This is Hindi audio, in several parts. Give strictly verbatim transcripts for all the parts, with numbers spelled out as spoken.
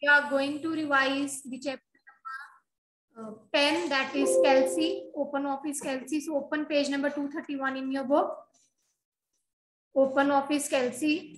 We are going to revise the chapter number uh, ten, that is Kelsey, Open Office Kelsey. So open page number two thirty-one in your book. Open Office Kelsey.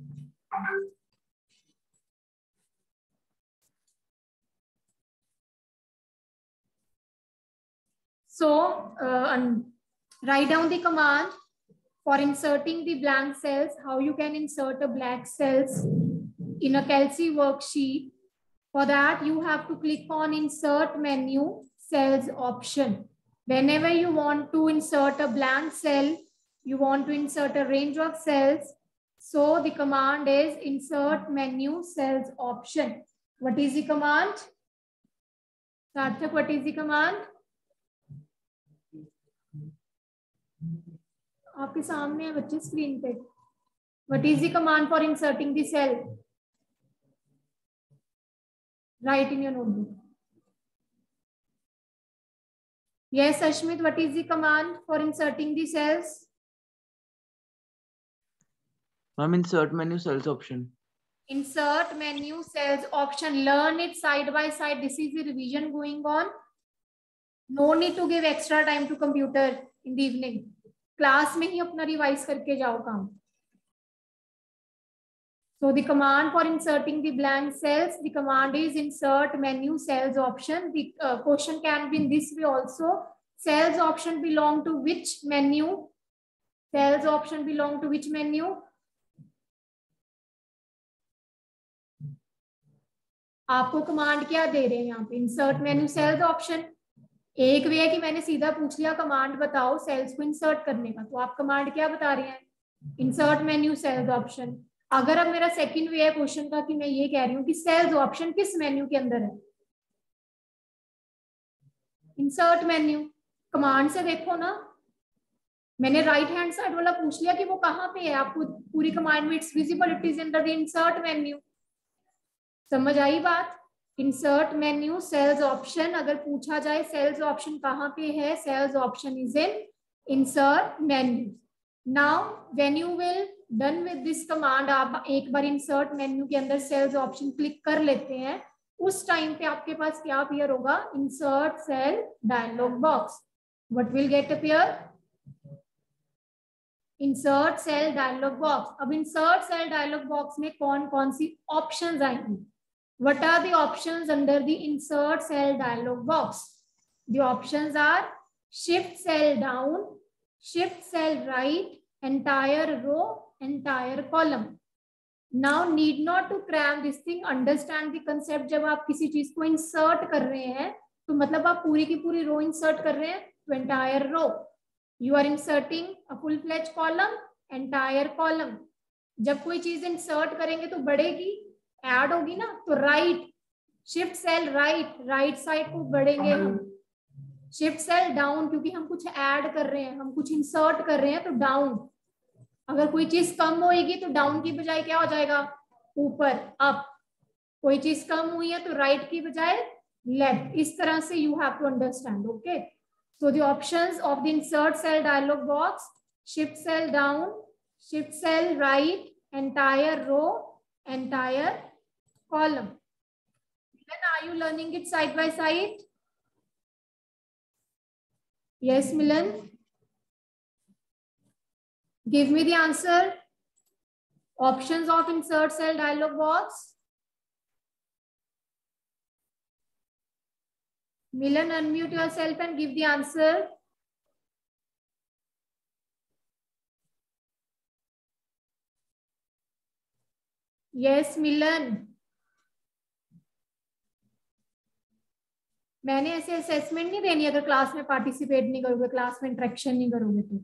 So uh, write down the command for inserting the blank cells, how you can insert a blank cells in a Kelsey worksheet. For that, you have to click on Insert Menu, Cells option. Whenever you want to insert a blank cell, you want to insert a range of cells. So the command is Insert Menu, Cells option. What is the command? Sarthak, what is the command? आपके सामने है बच्चे स्क्रीन पे. What is the command for inserting the cell? Write in your notebook. Yes, Ashmit, what is the command for inserting the cells? Ma'am, insert menu cells option. Insert menu cells option. Learn it side by side. This is the revision going on. No need to give extra time to computer in the evening. Class में ही अपना revise करके जाओ काम. So the command for inserting the blank cells, the command is insert menu cells option. The uh, question can be in this way also. Cells option belong to which menu? Cells option belong to which menu? आपको कमांड क्या दे रहे हैं यहाँ पे? Insert menu cells option. एक वे है कि मैंने सीधा पूछ लिया कमांड बताओ सेल्स को इंसर्ट करने का, तो आप कमांड क्या बता रहे हैं? Insert menu cells option. अगर अब मेरा सेकंड वे है क्वेश्चन का कि मैं ये कह रही हूँ कि सेल्स ऑप्शन किस मेन्यू के अंदर है? Insert menu. कमांड से देखो ना, मैंने राइट हैंड साइड वाला पूछ लिया कि वो कहाँ पे है. आपको पूरी कमांड में it's visible, it is under the insert menu. समझ आई बात? Insert menu cells option. अगर पूछा जाए सेल्स ऑप्शन कहाँ पे है, cells option is in insert menu. Now when you will done with this command, आप एक बार इंसर्ट मेन्यू के अंदर सेल्स ऑप्शन क्लिक कर लेते हैं, उस टाइम पे आपके पास क्या अपीयर होगा? Insert cell dialog box. What will get appear? Insert cell dialog box. अब इंसर्ट सेल डायलॉग बॉक्स में कौन कौन सी ऑप्शंस आएंगी? What are the options under the insert cell dialog box? The options are shift cell down, shift cell right, entire row, entire column. Now need not to cram this thing, understand the concept. जब आप किसी चीज को insert कर रहे हैं तो मतलब आप पूरी की पूरी row insert कर रहे हैं, तो entire row. You are inserting a full fledged column, entire column. जब कोई चीज insert करेंगे तो बढ़ेगी, ऐड होगी ना, तो right, shift cell right, right side को बढ़ेंगे हम. शिफ्ट सेल डाउन, क्योंकि हम कुछ ऐड कर रहे हैं, हम कुछ इंसर्ट कर रहे हैं, तो डाउन. अगर कोई चीज कम होएगी तो डाउन की बजाय क्या हो जाएगा? ऊपर, अप. कोई चीज कम हुई है तो राइट की बजाय लेफ्ट. इस तरह से you have to understand. Okay, so the options of the insert cell dialog box: shift cell down, shift cell right, entire row, entire column. Then are you learning it side by side? Yes, Milan. Give me the answer. Options of insert cell dialog box. Milan, unmute yourself and give the answer. Yes, Milan. मैंने ऐसे असेसमेंट नहीं देनी अगर क्लास में पार्टिसिपेट नहीं करोगे, क्लास में इंटरेक्शन नहीं करोगे तो.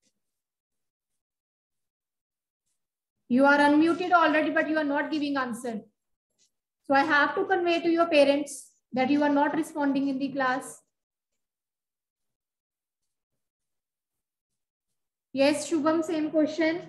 You are unmuted already, but you are not giving answer. So I have to convey to your parents that you are not responding in the class. Yes, Shubham, same question.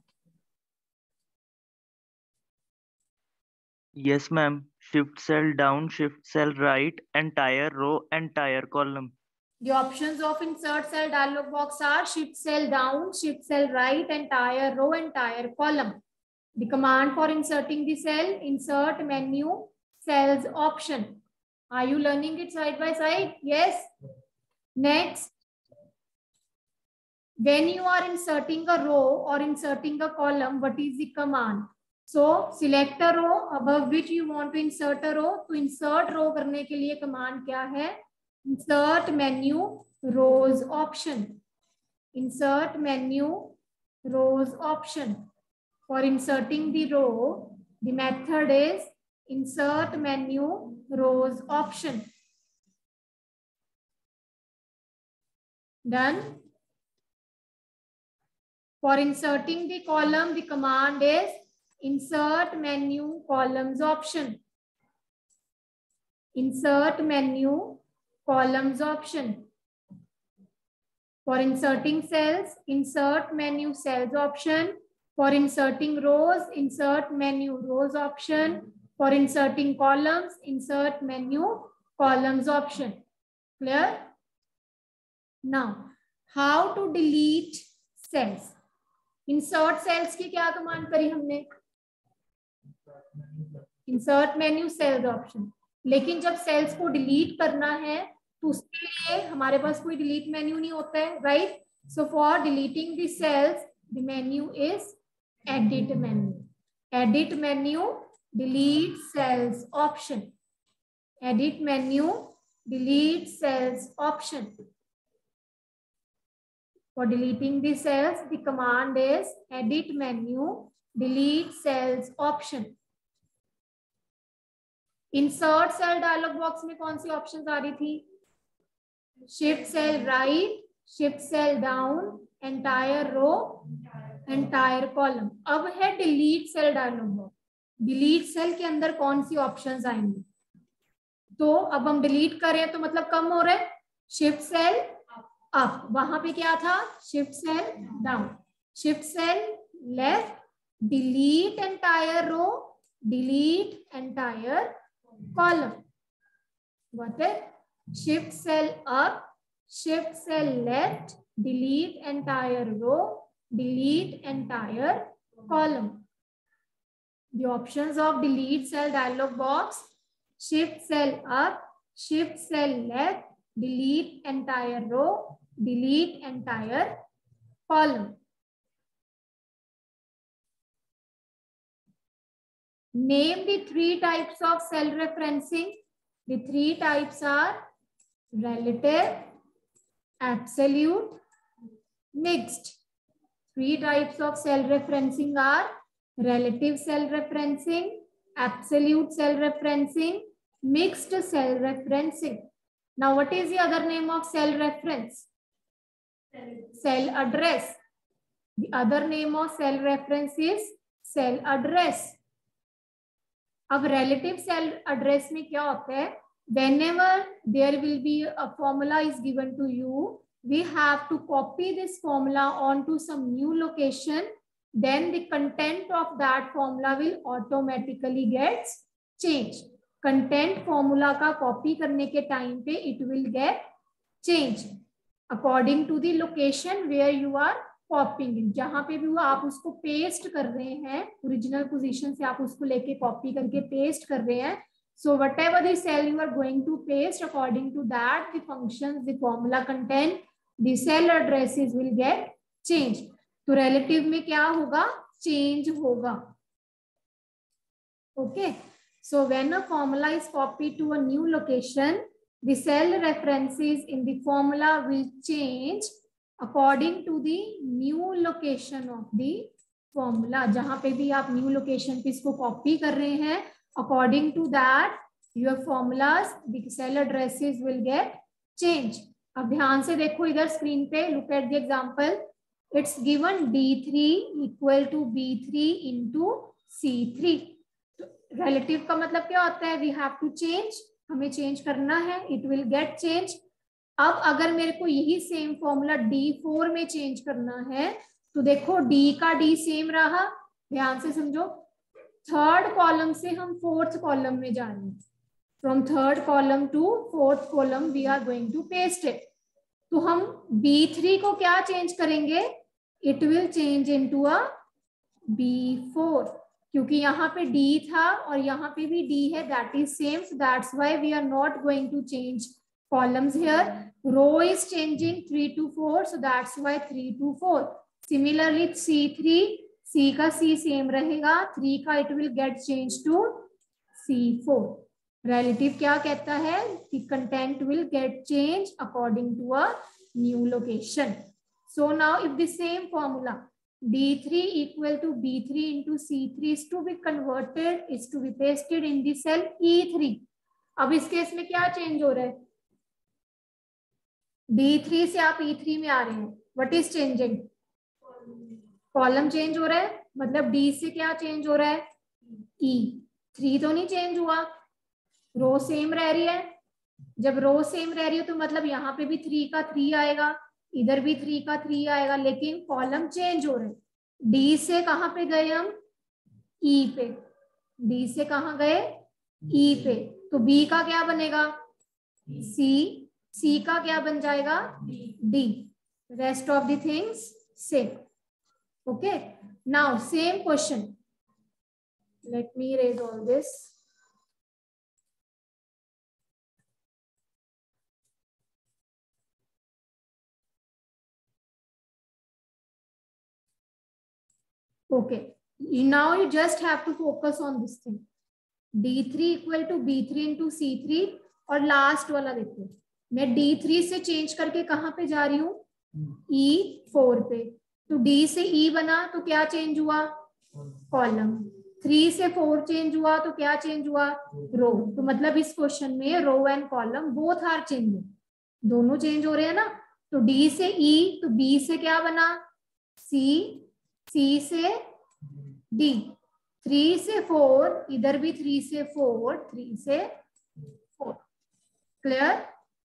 Yes, ma'am. Shift cell down, shift cell right, entire row, entire column. The options of insert cell dialog box are shift cell down, shift cell right, entire row, entire column. The command for inserting the cell: insert menu, cells option. Are you learning it side by side? Yes. Next, when you are inserting a row or inserting a column, what is the command? So select a row above which you want to insert a row. तो insert row करने के लिए command क्या है? Insert menu rows option. Insert menu rows option. For inserting the row, the method is insert menu rows option. Done. For inserting the column, the command is insert menu columns option. Insert menu columns option. For inserting cells, insert menu cells option. For inserting rows, insert menu rows option. For inserting columns, insert menu columns option. Clear? Now, how to delete cells? Insert cells की क्या कमांड करी हमने? Insert menu cells option. लेकिन जब cells को delete करना है तो उसके लिए हमारे पास कोई delete menu नहीं होता है, right? So for deleting the cells, the menu is edit menu. Edit menu, delete cells option. Edit menu, delete cells option. For deleting the cells, the command is edit menu, delete cells option. Insert cell dialog box में कौन सी options आ रही थी? Shift cell right, shift cell down, entire row, entire column. अब है delete cell dialog box. Delete cell के अंदर कौन सी options आएंगी? तो अब हम delete करें तो मतलब कम हो रहा है. Shift cell up. वहां पे क्या था? Shift cell down. Shift cell left, delete entire row, delete entire column. Got it? Shift cell up, shift cell left, delete entire row, delete entire column. The options of delete cell dialog box: shift cell up, shift cell left, delete entire row, delete entire column. Name the three types of cell referencing. The three types are relative, absolute, mixed. Three types of cell referencing are relative cell referencing, absolute cell referencing, mixed cell referencing. Now, what is the other name of cell reference? Cell address. The other name of cell reference is cell address. अब relative cell address में क्या होता है? Whenever there will be a formula is given to you, we have to copy this formula onto some new location. Then the content of that formula will automatically get changed. Content formula का copy करने के time पे it will get changed according to the location where you are copying it. जहाँ पे भी वो आप उसको paste कर रहे हैं, original position से आप उसको लेके copy करके paste कर रहे हैं. So whatever the cell you are going to paste, according to that the functions, the formula content, the cell addresses will get changed. तो relative में क्या होगा? Change होगा. Okay. So when a formula is copied to a new location, the cell references in the formula will change according to the new location of the formula. जहाँ पे भी आप new location पे इसको copy कर रहे हैं, according to that your formulas, the cell addresses will get changed. अब ध्यान से देखो इधर screen पे, look at the example. It's given D three equal to B three into C three. Relative का मतलब क्या होता है? We have to change. हमें change करना है. It will get changed. अब अगर मेरे को यही सेम फॉर्मूला D फोर में चेंज करना है तो देखो D का D सेम रहा. ध्यान से समझो. थर्ड कॉलम से हम फोर्थ कॉलम में जा रहे हैं. From third column to fourth column we are going to paste it. तो हम B थ्री को क्या चेंज करेंगे? It will change into a B four. क्योंकि यहाँ पे D था और यहाँ पे भी D है, that is same, so that's why we are not going to change columns here. Row is changing three to four, so that's why three to four. Similarly C three, C का C same रहेगा, three का it will get changed to C four. Relative क्या कहता है? The content will get changed according to a new location. So now if the same formula D three equal to B three into C three is to be converted, is to be pasted in the cell E three. अब इस केस में क्या चेंज हो रहा है? D three से आप E three में आ रहे हैं. What is changing? Column change हो रहा है, मतलब D से क्या चेंज हो रहा है? E. थ्री तो नहीं चेंज हुआ, रो सेम रह रही है. जब रो सेम रह रही है तो मतलब यहाँ पे भी थ्री का थ्री आएगा, इधर भी थ्री का थ्री आएगा, लेकिन कॉलम चेंज हो रहे हैं. डी से कहाँ पे गए हम? ई पे. डी से कहाँ गए? ई पे. तो बी का क्या बनेगा? सी. सी का क्या बन जाएगा? D. Rest of the things same. Okay, now same question. Let me erase all this. Okay, now you just have to focus on this thing. D three equal to B three into C three. और लास्ट वाला देखो, मैं D three से चेंज करके कहाँ पे जा रही हूँ? E four पे. तो D से E बना तो क्या चेंज हुआ? कॉलम. थ्री से फोर चेंज हुआ तो क्या चेंज हुआ? रो. तो मतलब इस क्वेश्चन में row and column both are changing, दोनों चेंज हो रहे हैं ना. तो डी से ई, तो बी से क्या बना? सी. सी से डी. थ्री से फोर, इधर भी थ्री से फोर, थ्री से फोर. क्लियर?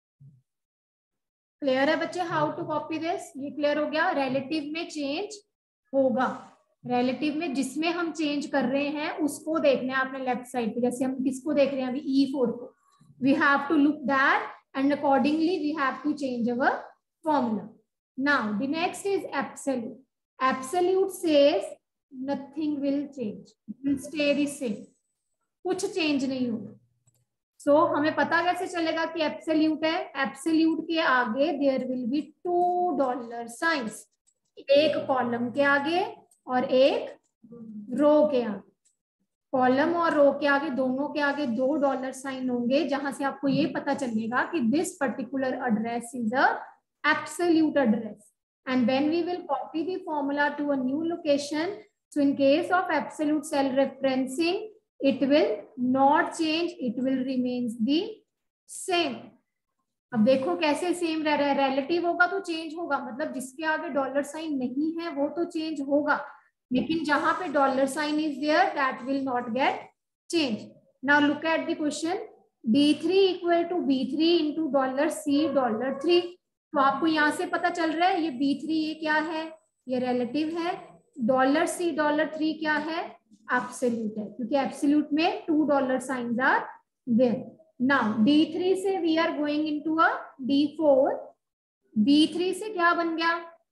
क्लियर है बच्चे? How to copy this? ये क्लियर हो गया. रिलेटिव में चेंज होगा, रिलेटिव में जिसमें हम चेंज कर रहे हैं उसको देखना है आपने लेफ्ट साइड पे. जैसे हम किसको देख रहे हैं अभी? ई फोर को. We have to look that and accordingly we have to change our formula. Now the next is absolute. Absolute says nothing will change, it will stay the same, कुछ चेंज नहीं होगा. सो so, हमें पता कैसे चलेगा कि एब्सोल्यूट है? एब्सोल्यूट के आगे there will be two dollar signs, एक कॉलम के आगे और एक रो के आगे. कॉलम और रो के आगे, दोनों के आगे दो डॉलर साइन होंगे, जहां से आपको ये पता चलेगा कि this particular address is a absolute address. And when we will copy the formula to a new location, so in case of absolute cell referencing it will not change, it will remains the same. अब देखो कैसे सेम रह रहा है. रिलेटिव होगा तो चेंज होगा, मतलब जिसके आगे डॉलर साइन नहीं है वो तो चेंज होगा, लेकिन जहां पे dollar sign is there that will not get change. Now look at the question. D three equal to B three into dollar C dollar three. तो आपको यहाँ से पता चल रहा है ये बी थ्री ये क्या है? ये रिलेटिव है. डॉलर सी डॉलर थ्री क्या है? एब्सोल्यूट है, क्योंकि एब्सोल्यूट में two dollar signs are there. Now D three से we are going into a D four. B three से क्या बन गया?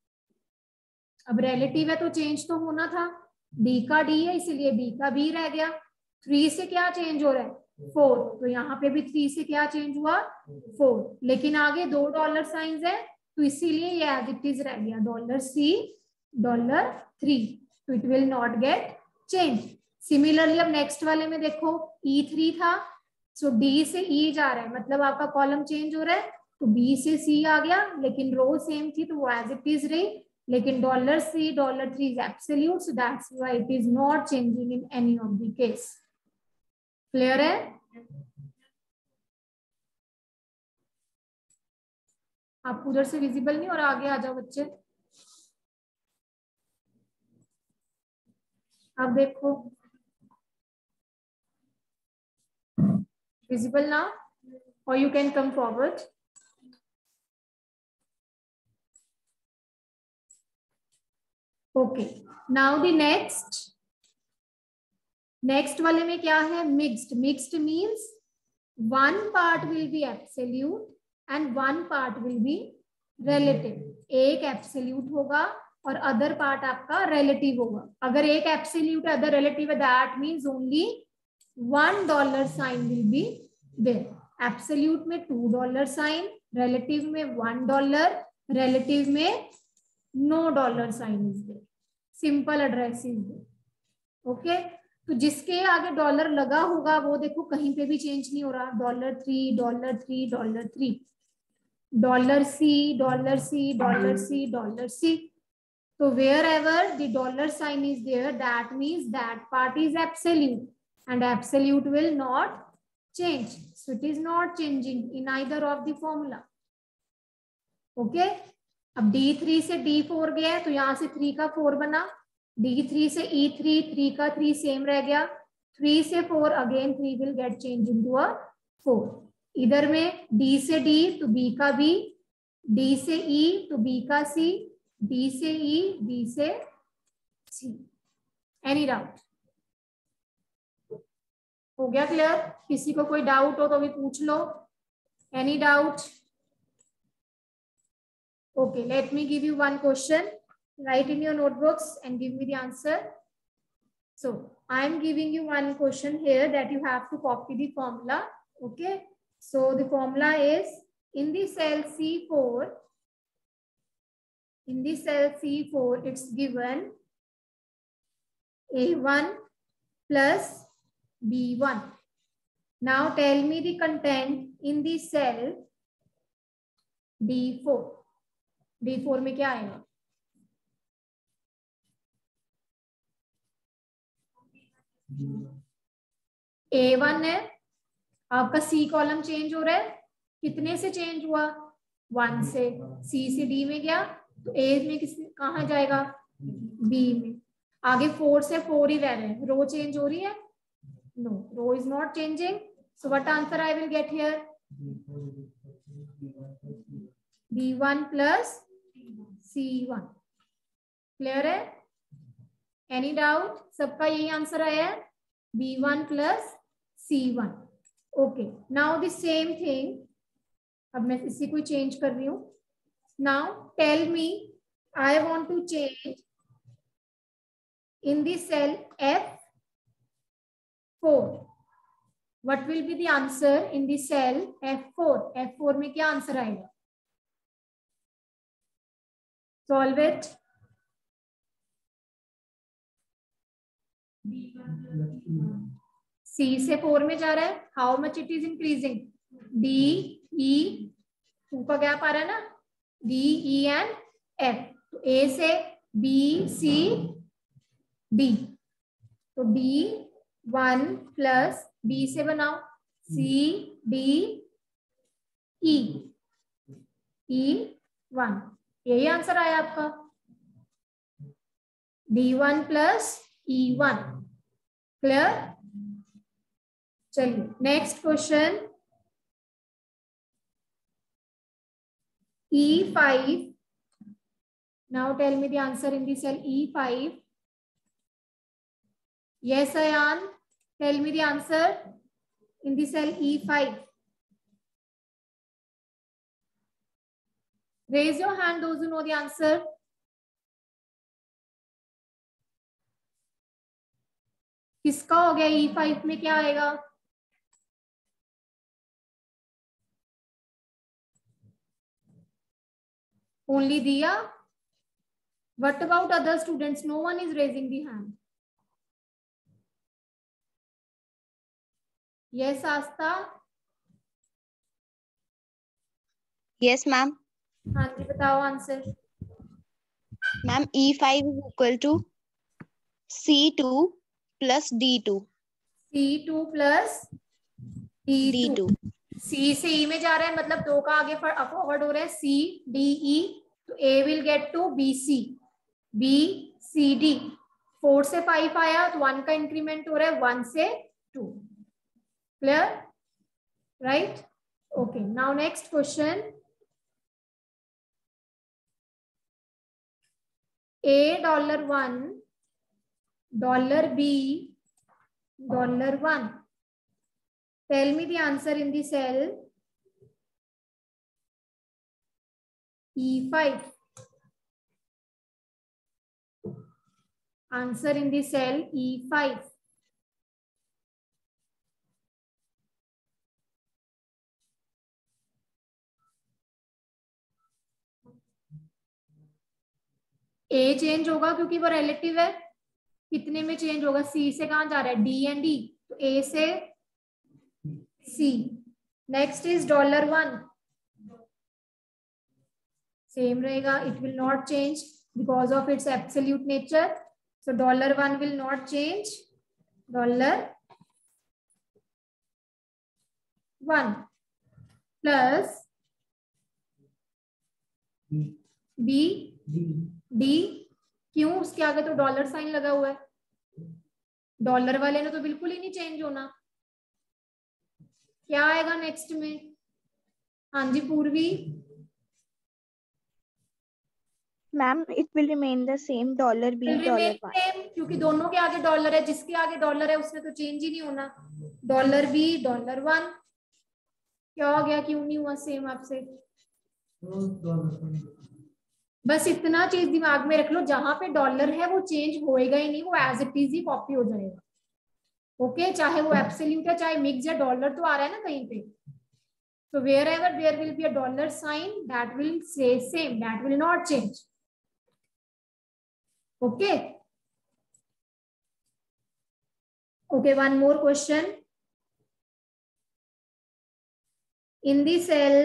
अब रिलेटिव है तो चेंज तो होना था. डी का डी है इसलिए डी का बी रह गया. थ्री से क्या चेंज हो रहा है? फोर. तो यहाँ पे भी थ्री से क्या चेंज हुआ? फोर. लेकिन आगे दो डॉलर साइंस है तो इसीलिए ये एज इट इज रह गया, डॉलर सी डॉलर थ्री. तो it will not get change. Similarly अब नेक्स्ट वाले में देखो, ई थ्री था, सो डी से ई जा रहा है, मतलब आपका कॉलम चेंज हो रहा है. तो बी से सी आ गया, लेकिन रो सेम थी तो वो एज इट इज रही. लेकिन dollar C dollar three is absolute, so that's why it is not changing in any of the case. Clear है? आप उधर से विजिबल नहीं और आगे आ जाओ बच्चे. अब देखो visible now, or you can come forward. Okay, now the next next वाले में क्या है? mixed. Mixed means one part will be absolute and one part will be relative. एक absolute होगा और अदर पार्ट आपका रिलेटिव होगा. अगर एक एब्सोल्यूट अदर रिलेटिव है, that means only one dollar sign will be there. Absolute में टू डॉलर साइन, रिलेटिव में वन डॉलर, रिलेटिव में no dollar sign is there. Simple address is there. Okay, तो जिसके आगे डॉलर लगा होगा वो देखो कहीं पे भी चेंज नहीं हो रहा. Dollar three, dollar three, dollar three, dollar C, dollar C, dollar C, dollar C. So wherever the dollar sign is there, that means that part is absolute, and absolute will not change. So it is not changing in either of the formula. Okay. अब डी थ्री से डी फोर गया है तो यहाँ से थ्री का फोर बना. डी थ्री से ई थ्री, थ्री का थ्री सेम रह गया. थ्री से four again three will get change into a four. इधर में डी से डी तो बी का बी, डी से ई तो बी का सी, डी से ई, बी से सी. Any doubt? हो गया क्लियर? किसी को कोई डाउट हो तो भी पूछ लो. Any doubt? Okay, let me give you one question. Write in your notebooks and give me the answer. So I am giving you one question here that you have to copy the formula. Okay, so the formula is in the cell C four, in the cell C four, it's given A one plus B one. Now tell me the content in the cell D four. D four में क्या आएगा? A one है, आपका C कॉलम चेंज हो रहा है. कितने से चेंज हुआ? वन से. सी से डी में गया तो ए में किस कहाँ जाएगा? बी में. आगे फोर से फोर ही रह रहे हैं. रो चेंज हो रही है? No, row is not changing. So what answer I will get here? B one plus C one. Clear है? Any doubt? सबका यही आंसर आया है, B one plus C one. Okay, now the same thing. अब मैं इसी को चेंज कर रही हूं. Now tell me, I want to change in the cell F four. What will be the answer in the cell F four? F four में क्या आंसर आएगा? Solve it. सी से फोर में जा रहा है. How much it is increasing? D E, two का गैप आ रहा है ना, डी ई एंड एफ. तो ए से बी सी डी, तो डी वन प्लस बी से बनाओ C D E, E one. यही आंसर आया आपका, D one plus E one. Clear? चलिए next question. E five. Now tell me the answer in the cell E five. Yes, Ayan. Tell me the answer in the cell E five. Raise your hand those who know the answer. किसका हो गया? E five में क्या आएगा? Only Diya? What about other students? No one is raising the hand. Yes, Asta? Yes, ma'am. हाँ जी, बताओ answer. Ma'am, E five is equal to C two plus D two. C two plus D two. D two. C से E में जा रहा है, मतलब दो का आगे फॉरवर्ड हो रहा है. C D E, तो A will get to B C, B C D. Four से फाइव आया तो वन का इंक्रीमेंट हो रहा है, वन से two. Clear? Right? Okay, now next question. A dollar one, dollar B, dollar one. Tell me the answer in the cell E five. Answer in the cell E five. A change होगा क्योंकि वो रिलेटिव है. कितने में चेंज होगा? सी से कहां जा रहा है? डी एंड डी, तो ए से C. Next is dollar one. Same रहेगा. It will not change because of its absolute nature. So dollar one will not change. Dollar one plus B D. क्यों? उसके आगे तो डॉलर साइन लगा हुआ है. डॉलर वाले ने तो बिल्कुल ही नहीं चेंज होना. क्या आएगा नेक्स्ट में? हाँ जी Purvi. Ma'am it will remain the same, dollar B dollar one. क्योंकि दोनों के आगे डॉलर है. जिसके आगे डॉलर है उसने तो चेंज ही नहीं होना. Dollar B dollar one. क्या हो गया? क्यों नहीं हुआ सेम आपसे? बस इतना चीज दिमाग में रख लो, जहां पे डॉलर है वो चेंज होएगा ही नहीं, वो एज इट इज ही कॉपी हो जाएगा. Okay okay? चाहे वो एब्सोल्यूट है चाहे मिक्स है, डॉलर तो आ रहा है ना कहीं पे. So wherever there will be a dollar sign, that will stay same, that will not change. Okay. Okay, one more question. In the cell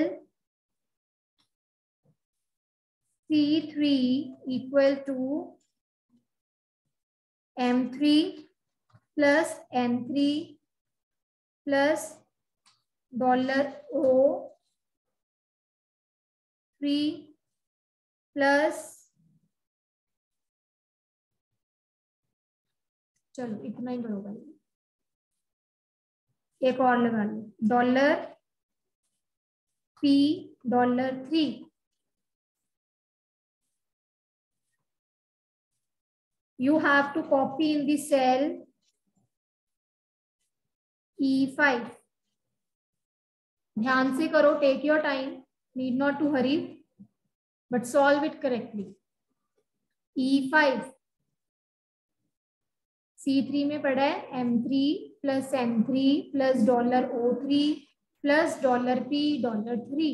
C three equal to M three plus N three plus dollar O three plus, चलो इतना ही बरोबर. एक और लगा लो. Dollar P dollar three. You have to copy in the cell E five. ध्यान से करो. Take your time. Need not to hurry but solve it correctly. E five C three में पड़ा है M three plus N three plus dollar O three plus dollar P dollar three.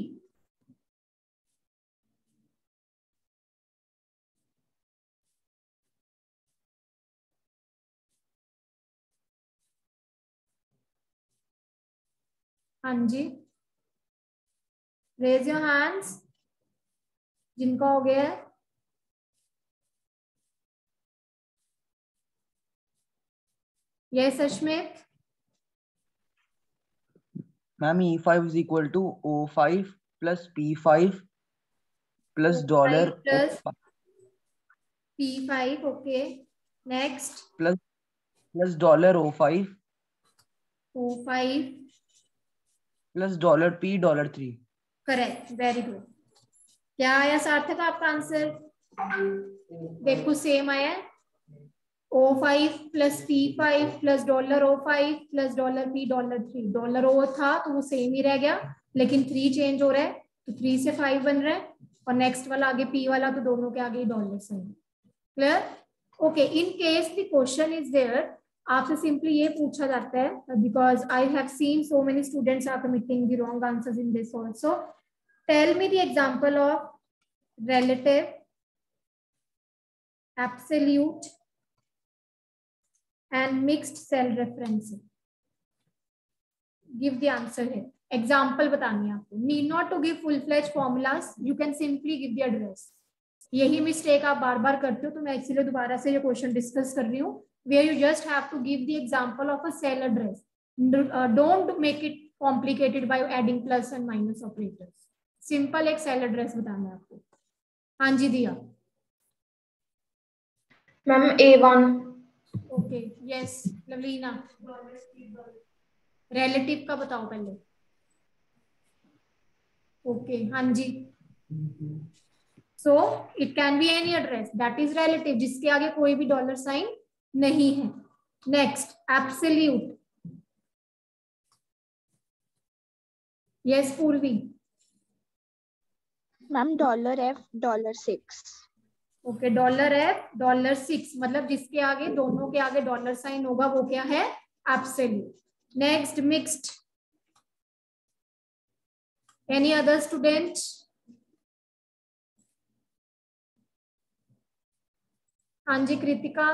हाँ जी, रेज योर हैंड्स जिनका हो गया है. Yes Ashmit. Ma'am E five is equal to O five plus P five plus dollar plus P five. Okay. Next. plus plus dollar O five O five plus dollar P dollar three. Correct. Very good. क्या आया सार्थक आपका आंसर? देखो सेम आया. O five plus P five plus dollar O five plus dollar P dollar three. Dollar O था तो वो सेम ही रह गया, लेकिन थ्री चेंज हो रहा है तो थ्री से फाइव बन रहा है. और नेक्स्ट वाला आगे P वाला तो दोनों के आगे dollar sign. Clear? Okay. In case the question is there, आपसे सिंपली ये पूछा जाता है, because I have seen so many students are committing the wrong answers in this also. Tell me the example of relative, absolute and mixed cell referencing. Give the answer here. Example बतानी है आपको. Need not to give full fledged formulas. You can simply give the address. यही मिस्टेक आप बार बार करते हो, तो मैं इसीलिए दोबारा से ये क्वेश्चन डिस्कस कर रही हूँ. Where you just have to give the example of a cell address. Uh, don't make it complicated by adding plus and minus operators. Simple एक cell address बताना है आपको. हाँ जी दिया. Ma'am A one. Okay. Yes Lovelina. Relative का बताओ पहले. ओके. हाँ जी. So it can be any address that is relative, जिसके आगे कोई भी डॉलर साइन नहीं है. Next absolute. Yes Purvi. Ma'am dollar F dollar six. Okay, dollar F dollar six, मतलब जिसके आगे, दोनों के आगे डॉलर साइन होगा वो क्या है, absolute. Next mixed. Any other student? हाँ जी Kritika.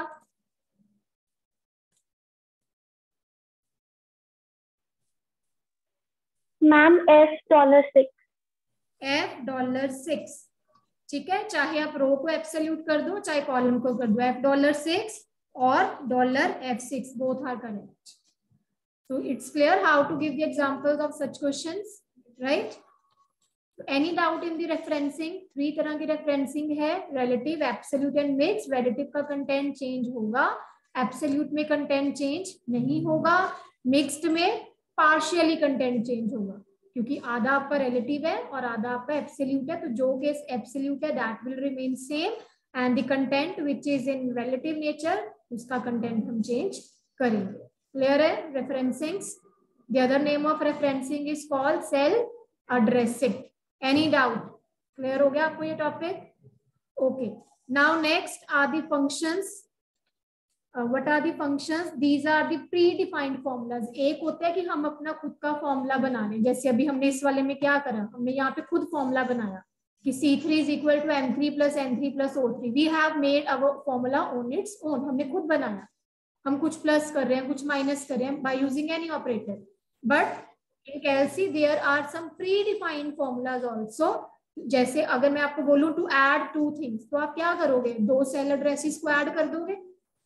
Ma'am F dollar six. F dollar six, ठीक है. चाहे आप रो को एब्सोल्यूट कर दो, चाहे कॉलम को कर दो. एफ डॉलर सिक्स और dollar F six both are correct. So it's clear how to give the examples of such questions, right? Any doubt in the referencing? Three तरह की referencing है, relative, absolute and mixed. Relative का content change होगा, absolute में content change नहीं होगा, mixed में partially content change होगा, क्योंकि आधा आपका relative है और आधा आपका absolute है. तो जो केस absolute है that will remain same and the content which is in relative nature उसका content हम change करेंगे. Clear है referencing? The other name of referencing is called cell addressing. Any doubt? Clear हो गया आपको ये topic? Okay. Now next are the functions. Uh, what are the functions? These are the predefined formulas. एक होता है कि हम अपना खुद का फॉर्मूला बना लें. जैसे अभी हमने इस वाले में क्या करा, हमने यहाँ पे खुद फॉर्मूला बनाया कि C three is equal to M three plus N three plus O three. We have made our formula on its own. हमने खुद बनाया. हम कुछ प्लस कर रहे हैं, कुछ माइनस कर रहे हैं by using any operator. But in Calc there are some predefined formulas also. जैसे अगर मैं आपको बोलूं टू ऐड टू थिंग्स, तो आप क्या करोगे, दो सेल एड्रेसेस को ऐड कर दोगे,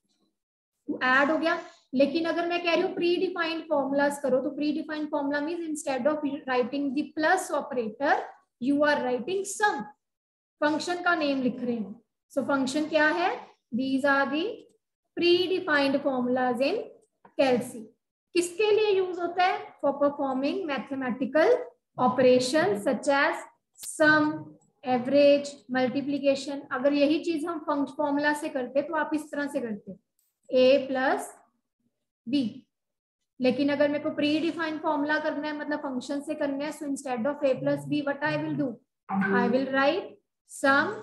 टू ऐड हो गया. लेकिन अगर मैं कह रही हूँ प्री डिफाइंड फॉर्मूलाज करो, तो predefined formula means instead of writing the plus operator you are writing sum. Function का नेम लिख रहे हैं. सो फंक्शन क्या है, these are the predefined formulas in Calc. किसके लिए यूज होता है, for performing mathematical operations such as sum, average, multiplication. अगर यही चीज हम फॉर्मूला से करते तो आप इस तरह से करते a प्लस b. लेकिन अगर मेरे को प्री डिफाइंड फॉर्मूला करना है, मतलब फंक्शन से करना है, so instead of a plus b what I will do, I will write sum.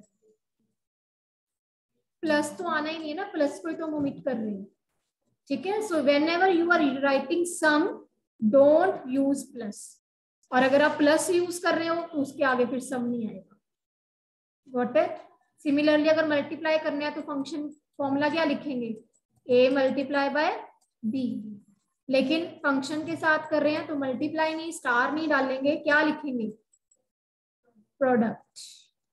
Plus तो आना ही नहीं है ना, प्लस को ही तो हम ओमिट कर रहे हैं, ठीक है. So whenever you are writing sum don't use plus. और अगर आप प्लस यूज कर रहे हो तो उसके आगे फिर सम नहीं आएगा. Got it? सिमिलरली अगर मल्टीप्लाई करना है तो फंक्शन फॉर्मूला क्या लिखेंगे, a मल्टीप्लाई बाय b. लेकिन फंक्शन के साथ कर रहे हैं तो मल्टीप्लाई नहीं, स्टार नहीं डालेंगे, क्या लिखेंगे, product.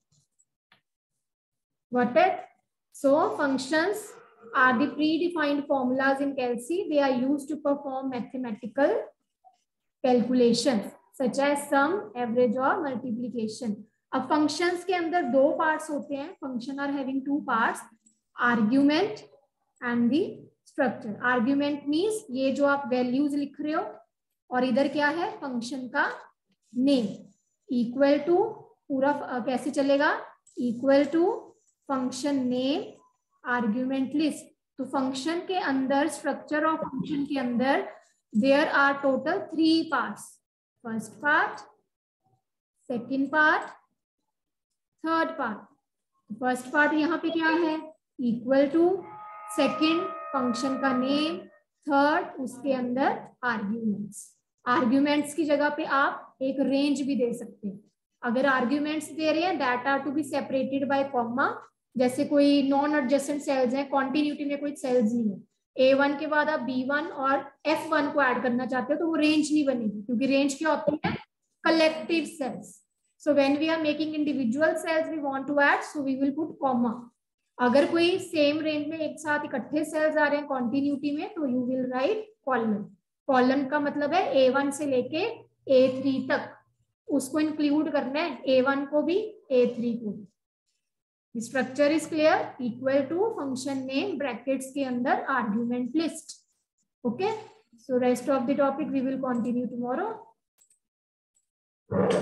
Got it? So functions are the predefined formulas in Calc. They are used to perform mathematical calculations such as sum, average और multiplication. अब functions के अंदर दो parts होते हैं. Function are having two parts, argument and the structure. Argument means ये जो आप values लिख रहे हो, और इधर क्या है, function का name. Equal to पूरा uh, कैसे चलेगा, equal to function name argument list. तो फंक्शन के अंदर, स्ट्रक्चर ऑफ फंक्शन के अंदर there are total three parts. First part, second part, third part. First part यहाँ पे क्या है, इक्वल टू. सेकंड फंक्शन का नेम. थर्ड उसके अंदर आर्ग्यूमेंट्स. आर्ग्यूमेंट्स की जगह पे आप एक रेंज भी दे सकते हैं. अगर आर्ग्यूमेंट्स दे रहे हैं that are to be separated by comma. जैसे कोई नॉन एडजेसेंट सेल्स हैं, कॉन्टिन्यूटी में कोई सेल्स नहीं है, ए वन के बाद आप बी वन और एफ वन को ऐड करना चाहते हो तो वो रेंज नहीं बनेगी, क्योंकि रेंज क्या होती है, collective cells. So when we are making individual cells we want to add, so we will put comma. अगर कोई सेम रेंज में एक साथ इकट्ठे सेल्स आ रहे हैं कॉन्टिन्यूटी में, तो you will write column. Column का मतलब है ए वन से लेके ए थ्री तक, उसको इंक्लूड करना है, ए वन को भी ए थ्री को भी. Structure is clear. Equal to function name brackets के अंदर argument list. Okay, so rest of the topic we will continue tomorrow.